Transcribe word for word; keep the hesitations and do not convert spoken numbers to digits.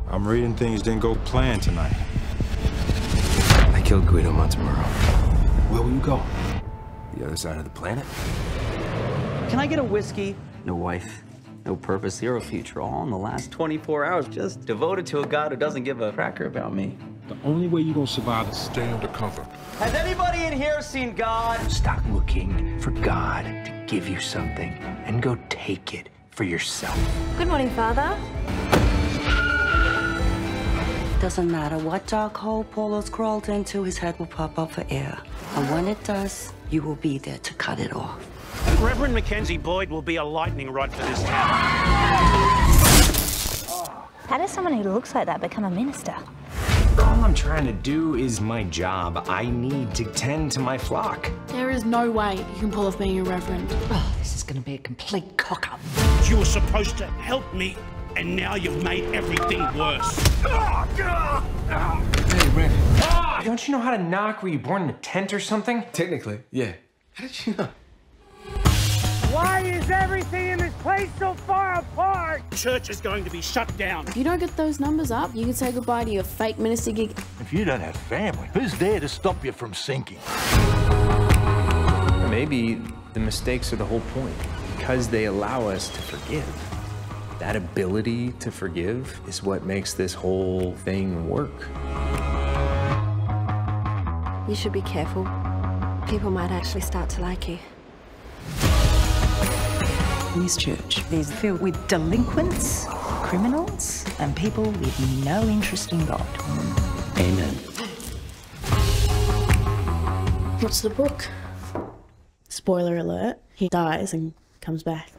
I'm reading things didn't go planned tonight. I killed Guido Montemurro. Where will you go? The other side of the planet? Can I get a whiskey? No wife, no purpose, zero future, all in the last twenty-four hours, just devoted to a God who doesn't give a cracker about me. The only way you're gonna survive is stay undercover. Has anybody in here seen God? Stop looking for God to give you something and go take it for yourself. Good morning, Father. Doesn't matter what dark hole Polo's crawled into, his head will pop up for air. And when it does, you will be there to cut it off. Reverend Mackenzie Boyd will be a lightning rod for this town. How does someone who looks like that become a minister? All I'm trying to do is my job. I need to tend to my flock. There is no way you can pull off being a reverend. Oh, this is going to be a complete cock-up. You were supposed to help me, and now you've made everything worse. Hey, Ren. Don't you know how to knock? Were you born in a tent or something? Technically, yeah. How did you know? Why is everything in this place so far apart? Church is going to be shut down. If you don't get those numbers up, you can say goodbye to your fake minister gig. If you don't have family, who's there to stop you from sinking? Maybe the mistakes are the whole point, because they allow us to forgive. That ability to forgive is what makes this whole thing work. You should be careful. People might actually start to like you. This church is filled with delinquents, criminals, and people with no interest in God. Amen. What's the book? Spoiler alert, he dies and comes back.